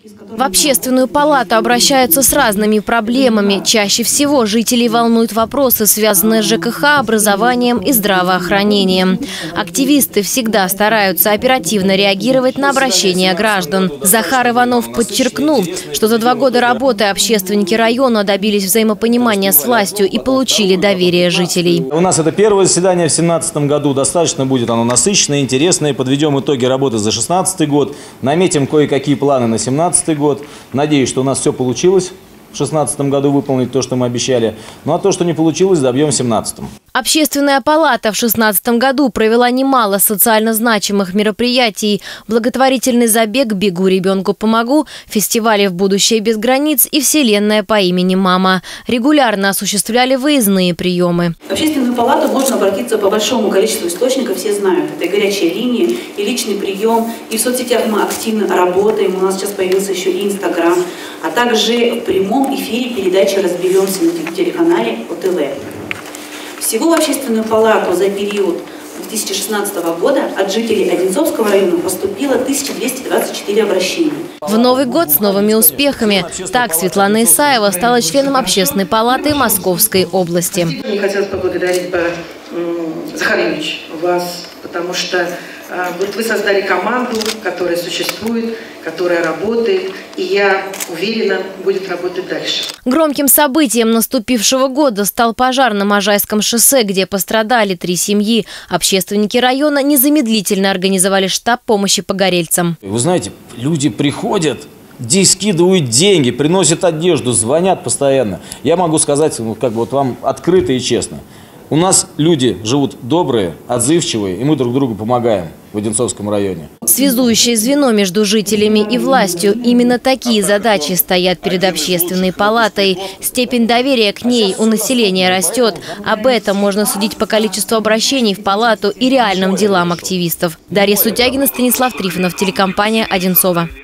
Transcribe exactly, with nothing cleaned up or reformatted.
В общественную палату обращаются с разными проблемами. Чаще всего жителей волнуют вопросы, связанные с ЖКХ, образованием и здравоохранением. Активисты всегда стараются оперативно реагировать на обращения граждан. Захар Иванов подчеркнул, что за два года работы общественники района добились взаимопонимания с властью и получили доверие жителей. У нас это первое заседание в две тысячи семнадцатом году. Достаточно будет оно насыщенное, интересное. Подведем итоги работы за две тысячи шестнадцатый год. Наметим кое-какие планы на две тысячи семнадцатый год. Надеюсь, что у нас все получилось в две тысячи шестнадцатом году выполнить то, что мы обещали. Ну а то, что не получилось, добьем в две тысячи семнадцатом. Общественная палата в две тысячи шестнадцатом году провела немало социально значимых мероприятий. Благотворительный забег «Бегу, ребенку помогу», фестивали «В будущее без границ» и «Вселенная по имени Мама». Регулярно осуществляли выездные приемы. В общественную палату можно обратиться по большому количеству источников, все знают. Это и горячая линия, и личный прием, и в соцсетях мы активно работаем. У нас сейчас появился еще и Инстаграм, а также в прямом эфире передачи «Разберемся» на телеканале О Тэ Вэ. Всего в общественную палату за период две тысячи шестнадцатого года от жителей Одинцовского района поступило тысяча двести двадцать четыре обращения. В Новый год с новыми успехами. Так Светлана Исаева стала членом общественной палаты Московской области. Мне хотелось поблагодарить бы, Захарович, вас, потому что вот вы создали команду, которая существует, которая работает, и я уверена, будет работать дальше. Громким событием наступившего года стал пожар на Можайском шоссе, где пострадали три семьи. Общественники района незамедлительно организовали штаб помощи погорельцам. Вы знаете, люди приходят, здесь скидывают деньги, приносят одежду, звонят постоянно. Я могу сказать, ну, как бы вот вам открыто и честно. У нас люди живут добрые, отзывчивые, и мы друг другу помогаем в Одинцовском районе. Связующее звено между жителями и властью. Именно такие задачи стоят перед общественной палатой. Степень доверия к ней у населения растет. Об этом можно судить по количеству обращений в палату и реальным делам активистов. Дарья Сутягина, Станислав Трифонов, телекомпания «Одинцово».